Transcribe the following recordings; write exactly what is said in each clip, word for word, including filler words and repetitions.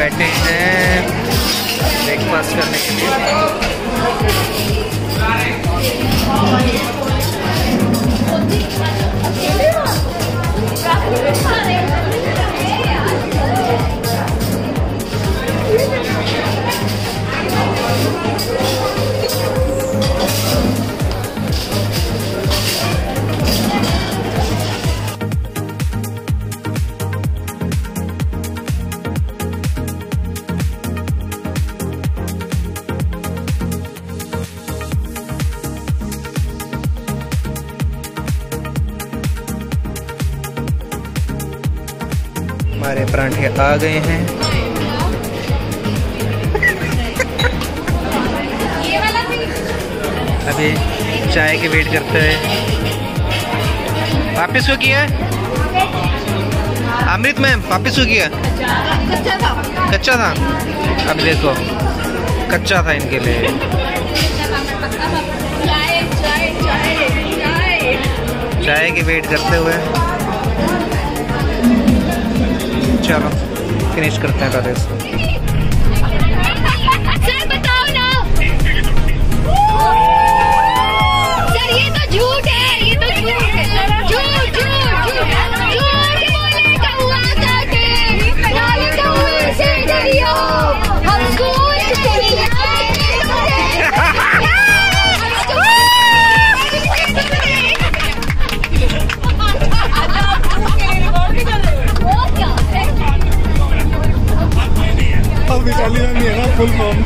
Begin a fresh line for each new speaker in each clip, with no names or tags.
बैठे हैं ब्रेकफास्ट करने के लिए। हमारे परांठे आ गए हैं। अभी चाय की वेट करते हैं। वापिस को किया अमृत मैम, वापिस को किया? कच्चा था। कच्चा था। अब देखो कच्चा था इनके लिए। चाय की वेट करते हुए चलो फिनिश करते हैं पहले इसको।
सर बताओ ना सर, ये तो झूठ है, ये तो झूठ है, झूठ झूठ झूठ बोले कौआ काटे, नाली कौए से डरियो, हमको
फुल फॉर्म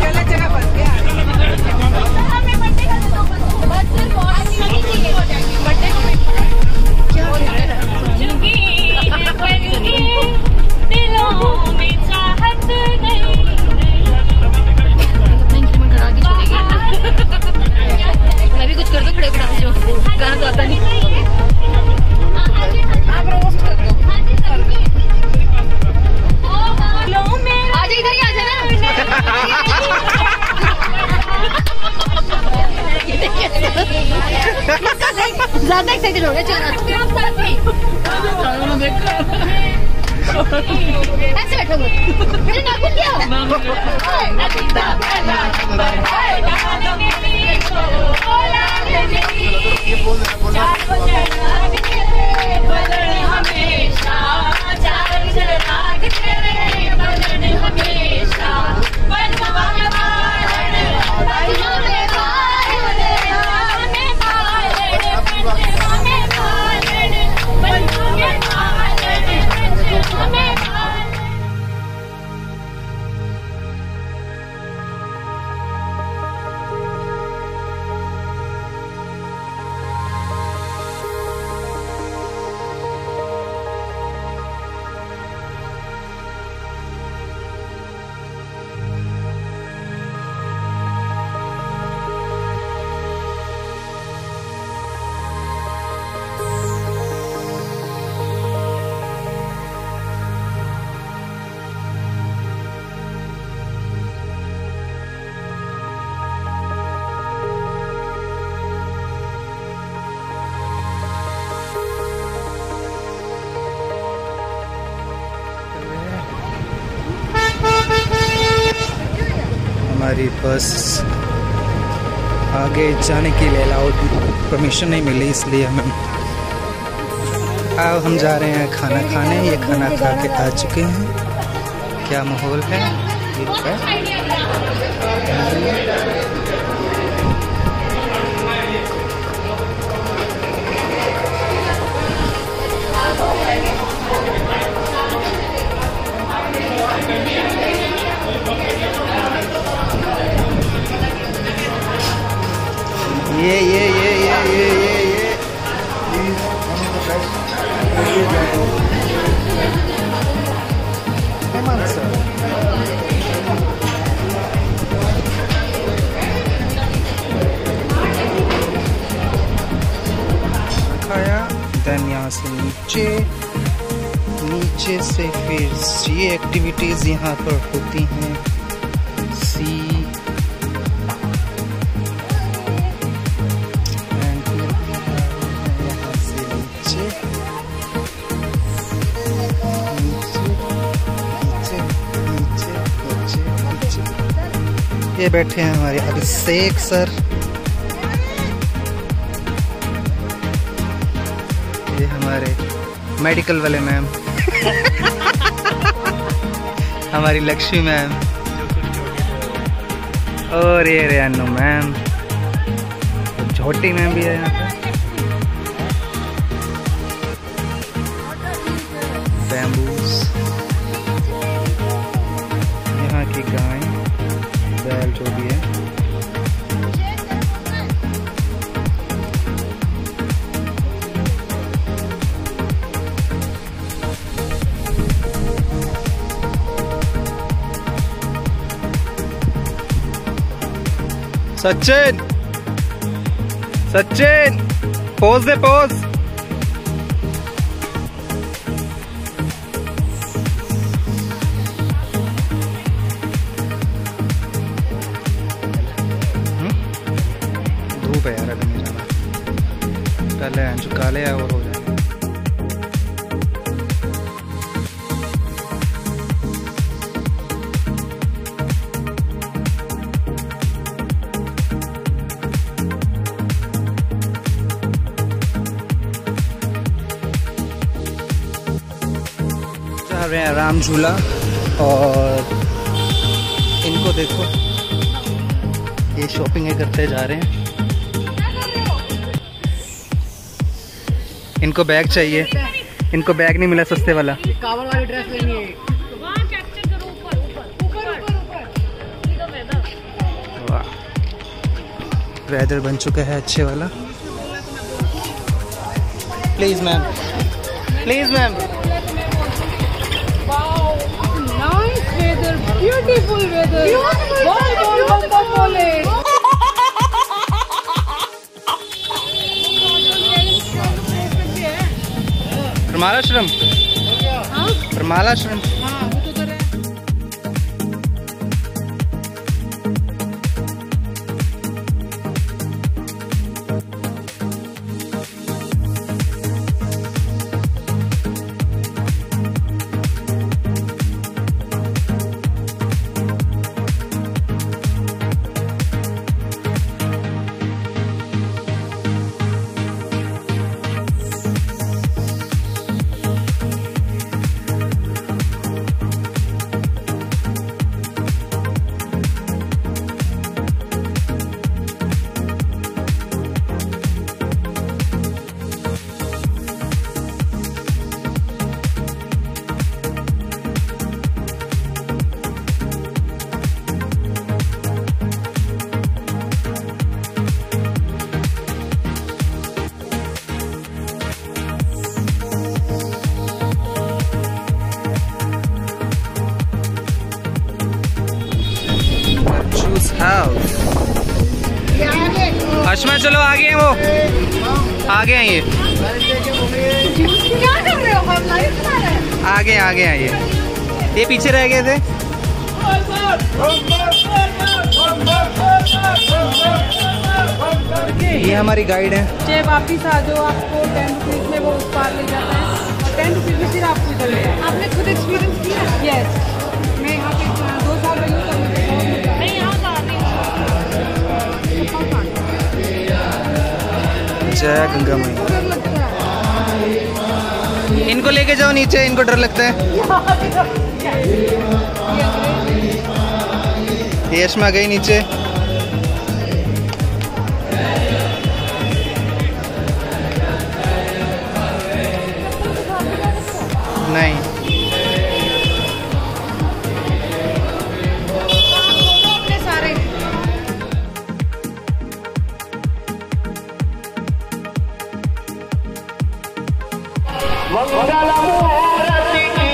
मैं भी कुछ कर दूं, खड़े खड़ा जो गाना तो आता नहीं। ज्यादा एक्साइटेड हो गया। ऐसे बैठोगे मैंने नाखून किया।
हमारी बस आगे जाने के लिए अलाउड परमिशन नहीं मिली, इसलिए हमें अब हम जा रहे हैं खाना खाने। ये खाना खा के आ चुके हैं। क्या माहौल है, ठीक है। ये ये ये ये ये ये ये खाया। देन यहाँ से नीचे नीचे से फिर ये एक्टिविटीज यहाँ पर होती हैं। सी ये बैठे हैं हमारे अभिषेक सर, ये हमारे मेडिकल वाले मैम हमारी लक्ष्मी मैम, और ये रेनू मैम, छोटी मैम भी है यहाँ पे। बैम्बूस, यहाँ की गाय बैल जो भी है। सचिन, सचिन पोज दे, पोज। धूप है यार, अभी नहीं जाना, पहले जो काले है और हो जाए। रहे हैं राम झूला, और इनको देखो, ये शॉपिंग करते जा रहे हैं। इनको बैग चाहिए, इनको बैग नहीं मिला सस्ते वाला।
कावर वाली ड्रेस लेनी है।
वाह, वेदर बन चुका है अच्छे वाला। Please ma'am, please ma'am.
Beautiful weather. Ball, ball, ball, ball, ball.
परमालाश्रम, परमालाश्रम।
हाँ, वो तो उधर है।
अश्मा चलो, आगे हैं वो, आगे हैं ये,
क्या कर रहे हो हम? लाइव बना रहे हैं।
आगे आगे हैं ये ये पीछे रह गए थे। ये हमारी गाइड है।
चाहे वापिस आ जाओ, आपको टेन रुपीज में वो उस पार ले जाता है, और टेन रुपीज में फिर आपको इधर ले जाता है। आपने खुद एक्सपीरियंस किया? यस, मैं यहाँ पे दो साल रही हूँ, नहीं यहाँ
जय गंगा मैया। इनको लेके जाओ नीचे, इनको डर लगता है। यशमा गई नीचे। नहीं,
अपने सारे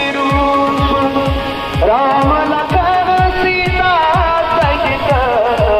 राम लखन सीता सहित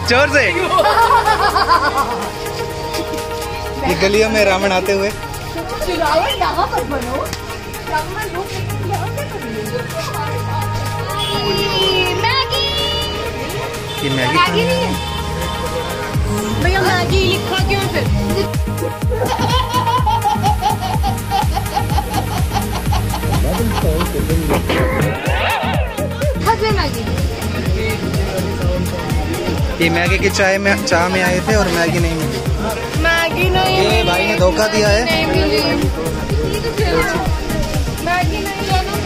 जोर से। ये गलियों में रावण आते हुए।
रावण यहाँ पर बनो। रावण लोग यहाँ पे मैगी।
ये मैगी
मैगी नहीं है भैया, मैगी लिखा क्यों फिर? मैगी।
ये मैगी की चाय में चाय में आए थे और मैगी नहीं मिली।
मैगी नहीं,
ये भाई ने धोखा दिया है।
नहीं मिली मैगी नहीं है ना।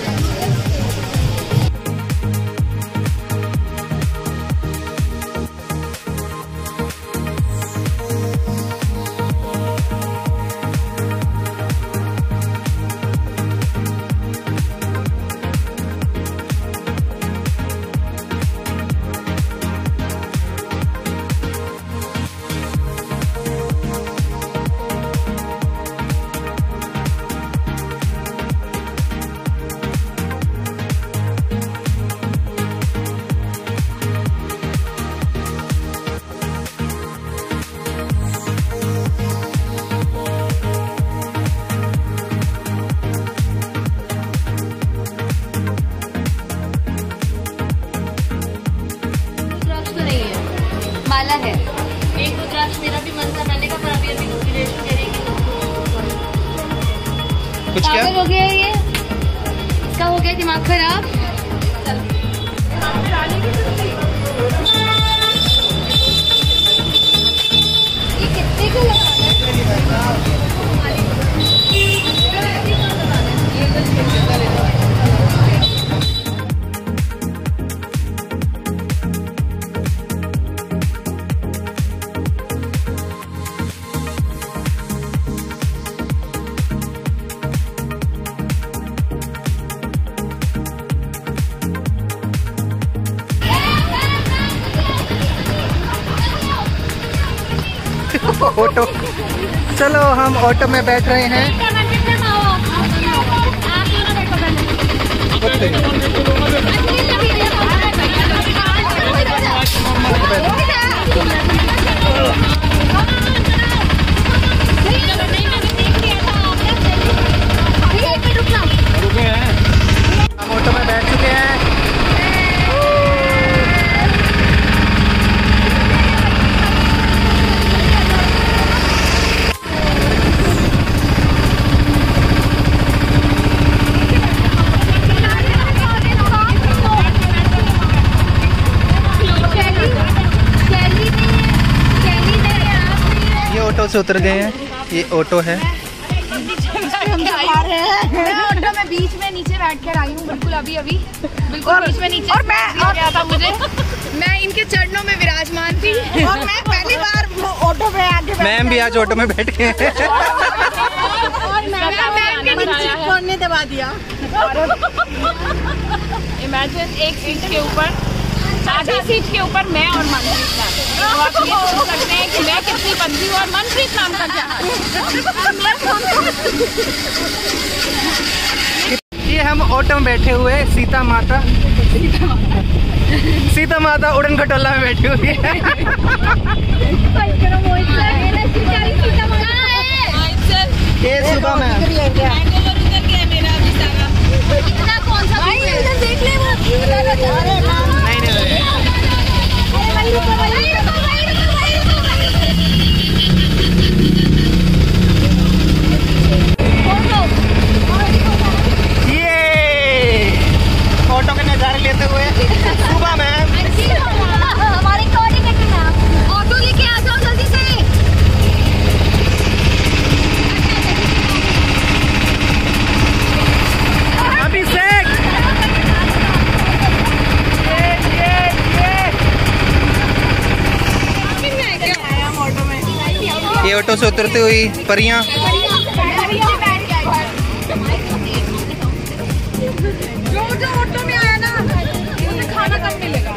माला है एक रुद्राक्ष। मेरा भी मन था मैंने कहा पर अभी अभी इंस्पिरेशन दे रही है।
कुछ क्या
पागल हो गया ये, इसका हो गया दिमाग खराब। ये कितने को लगाना है?
ऑटो। चलो हम ऑटो में बैठ रहे हैं। हम ऑटो में बैठ चुके हैं। ऑटो से उतर गए हैं। ये ऑटो है।
मैं ऑटो में बीच में नीचे बैठ कर आई हूँ बिल्कुल अभी अभी बिल्कुल बीच में नीचे। और मैं और गया था मुझे मैं इनके चरणों में विराजमान थी। और मैं पहली बार ऑटो में आके
मैम भी आज ऑटो में बैठ गए हैं।
और मैं फोन दबा दिया।
इमेजिन एक सीट के ऊपर आधी सीट के ऊपर मैं और मनप्रीत मैम। तो आप ये सोच सकते हैं कि मैं कितनी बंदी हूँ और मनप्रीत मैम का क्या हाल है।
ये हम ऑटो में बैठे हुए सीता माता सीता माता उड़न खटोला में बैठी हुई है। ये सुबह में
इतना कौन सा देख ले वो
नहीं नहीं ये ऑटो के नजारे लेते हुए सुबह में
हमारे ऑटो लेके आ जाओ जल्दी से।
अभिषेक ये ऑटो से उतरती हुई परियां।
जो जो ऑटो में आया ना उन्हें खाना कम मिलेगा।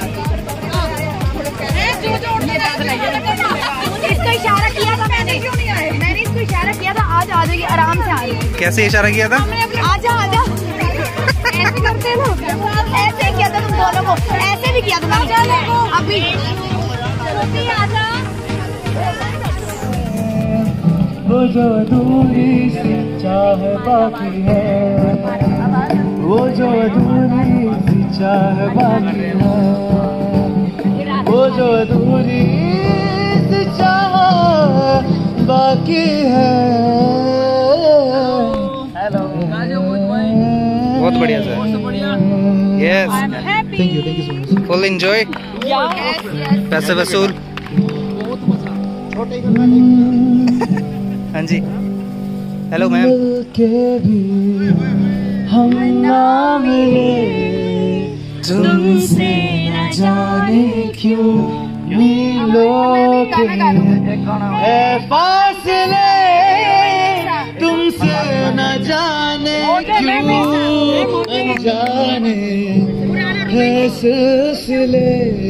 जो जो ऑटो में इसको इशारा किया था मैंने, क्यों नहीं आए? मैंने इसको इशारा किया था आज आ जाएगी आराम से आ रही है।
कैसे इशारा किया था?
आजा आजा ऐसे करते ना, ऐसे किया था तुम दोनों को, ऐसे भी किया था अभी जल्दी आ जाओ।
वो जो अधूरी सी चाह बाकी है, वो जो अधूरी सी चाह बाकी है, वो जो अधूरी सी चाह बाकी है। हेलो, बहुत बढ़िया sir. Yes, thank you, thank you so much. Full enjoy, पैसे वसूल। हाँ जी, हेलो मैम। हम ना मिले तुमसे न जाने क्यों, मीलों के है फासले, तुमसे न जाने क्यों, अनजाने है सिलसिले,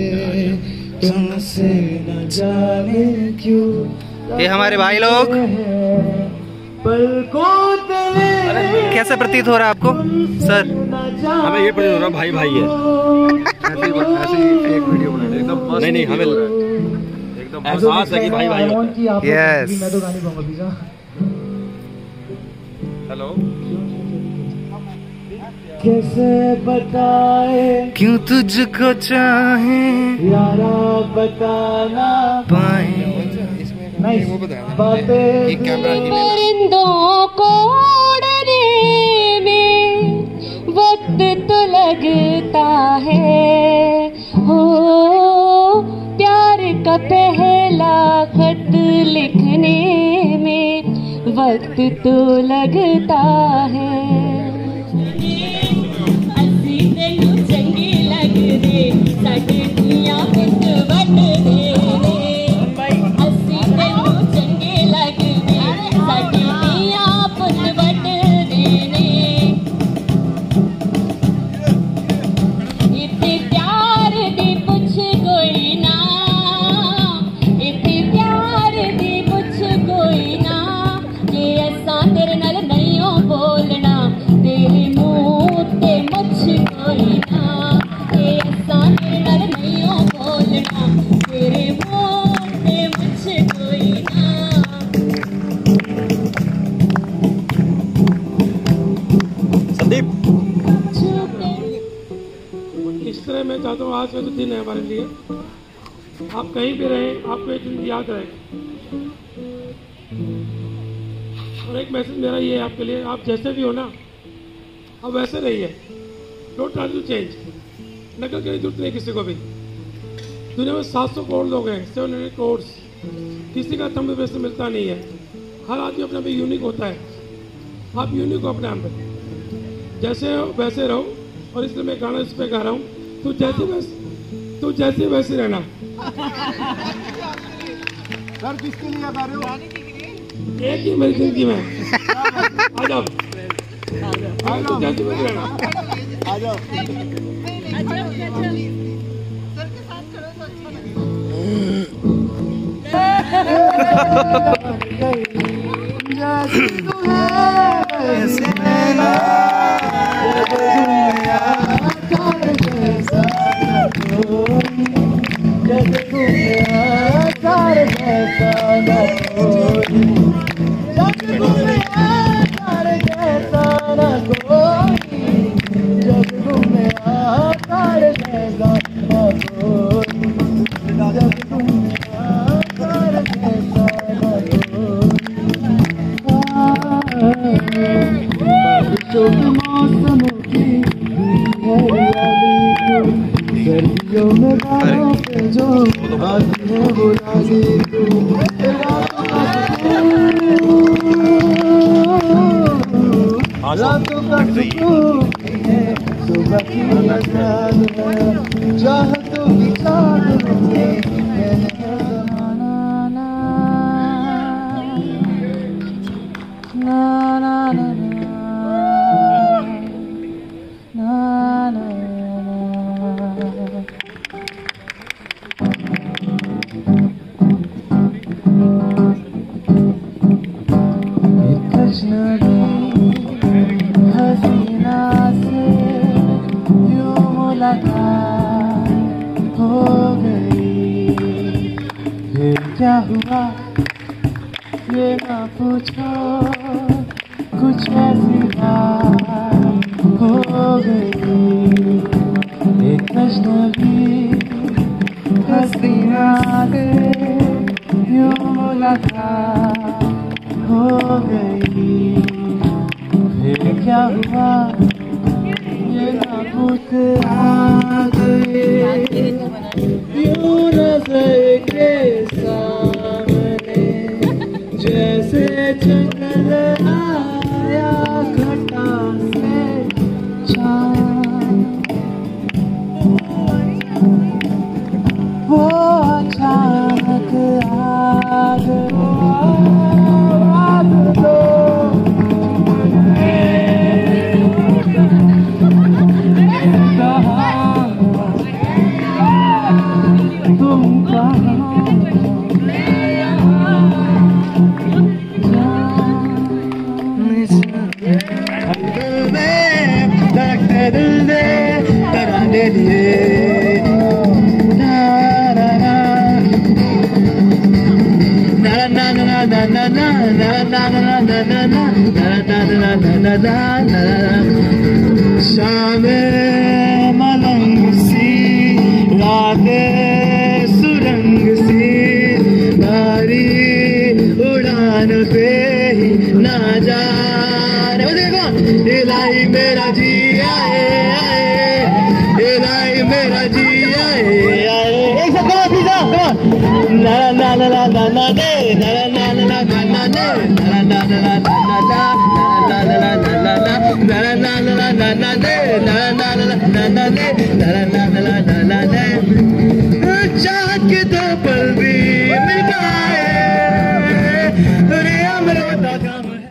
तुमसे न जाने क्यों। ये हमारे भाई लोग। कैसा प्रतीत हो रहा है आपको सर?
हमें ये प्रतीत हो रहा भाई भाई है। ऐसी ऐसी एक वीडियो बना रहे एकदम मस्त। नहीं नहीं हमें एकदम एहसास है कि भाई भाई होता है।
यस।
हेलो,
कैसे बताए क्यों तुझको चाहे यारा, बताना पाए नहीं वो बातें।
परिंदों को उड़ने में वक्त तो लगता है, हो प्यार का पहला खत लिखने में वक्त तो लगता है।
इस तरह मैं चाहता हूँ आज का जो दिन है हमारे लिए, आप कहीं भी रहें आपको एक दिन याद रहेगा। और एक मैसेज मेरा ये है आपके लिए, आप जैसे भी हो ना आप वैसे रहिए, डोंट ट्राई टू चेंज। नकल करने की जरूरत नहीं किसी को भी। दुनिया में सात सौ करोड़ लोग हैं, सेवन हंड्रेड करोड़, किसी का थंब वैसे मिलता नहीं है। हर आदमी अपने आप यूनिक होता है, आप यूनिक हो अपने आप में, जैसे हो वैसे रहो। और इसलिए मैं गाना इस पे गा रहा हूँ, तू जैसे वैसे तू जैसे वैसे रहना।
सर किसके लिए गा रहे हो?
एक ही मेरी जिंदगी में। आ जाओ, तू जैसे वैसे रहना।
आ जाओ। सर्दियों में बालों पे जो आती है वो रानी तू, रातों का सुकून है, सुबह की आजाद है, चाहतों की चाहत है, ना ना ना हसीना से यूं मुलाकात
ये ना पूछो कुछ ऐसी बात हो गई, एक अजनबी हसीना से यूं मुलाकात हो गई। फिर क्या हुआ ये ना पूछ आ गए, यूं नजर के सामने जैसे चल आया घटा से चाँद, वो अचानक आ गया। शाम मलंग सी रातें सुरंग सी, भारी उड़ान पे ही ना जाने। इलाही मेरा जी आए आए, इलाही मेरा जी आए आए। एक साथ करो पीछा करो। ला ला ला ला ला ला दे ला ला ला ला ला ला दे ला ला ला ला ला ला ला ला ला ला ला ला ला ला ला ला ला ला दे ला ला ला ला ला दे ला ला ला ला ला दे। चाँद के दो पल भी मिल गए, दुनिया में रोता कम है।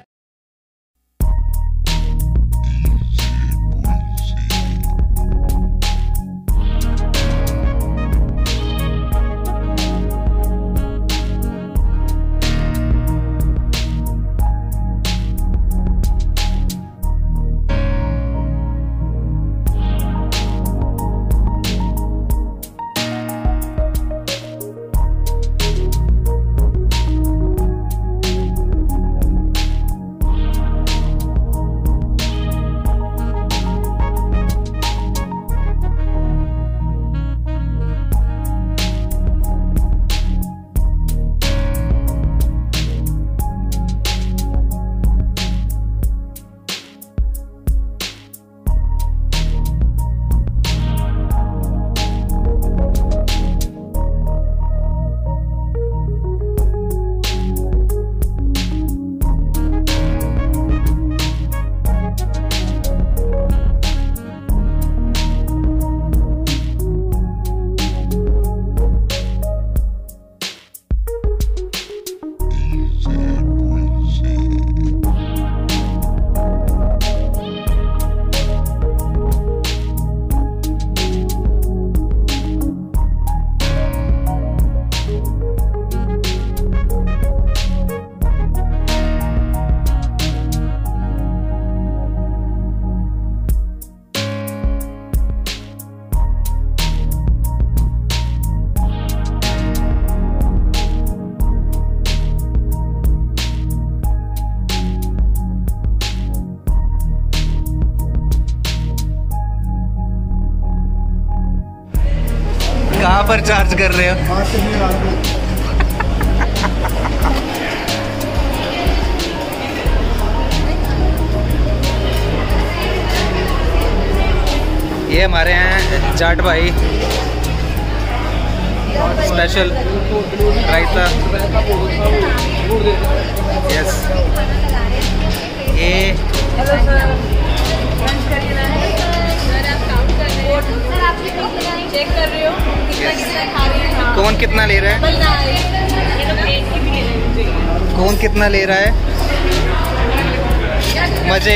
कहाँ पर चार्ज कर रहे हो? ये हमारे हैं जाट भाई, स्पेशल रायता। यस, ये
चेक कर रहे हो कितना कितना खा रही है।
कौन कितना ले रहा है? कौन कितना ले रहा है? मजे।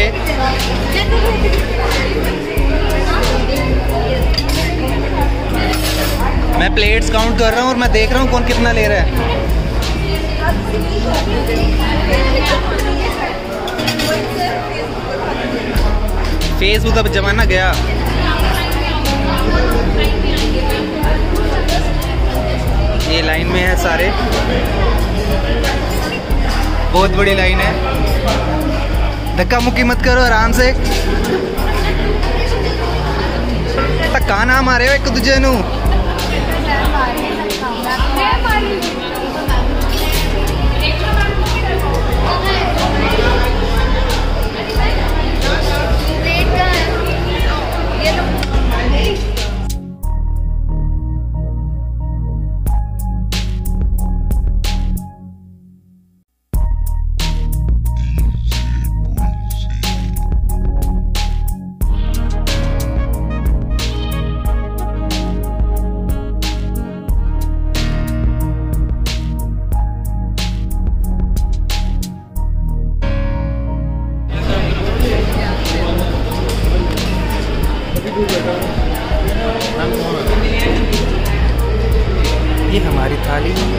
मैं प्लेट्स काउंट कर रहा हूँ और मैं देख रहा हूँ कौन कितना ले रहा है। फेसबुक का जमाना गया। ये लाइन में है सारे। बहुत बड़ी लाइन है, धक्का मुक्की मत करो, आराम से। धक्का ना मारे एक दूजे नू। ये हमारी थाली।